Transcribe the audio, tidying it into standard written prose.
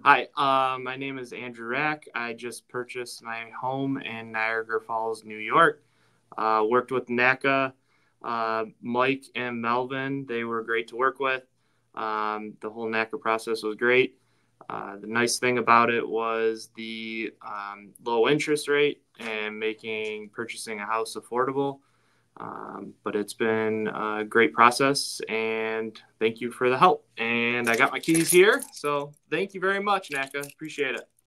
Hi, my name is Andrew Rack. I just purchased my home in Niagara Falls, New York. Worked with NACA, Mike and Melvin. They were great to work with. The whole NACA process was great. The nice thing about it was the low interest rate and making purchasing a house affordable. But it's been a great process, and thank you for the help. And I got my keys here, so thank you very much, NACA. Appreciate it.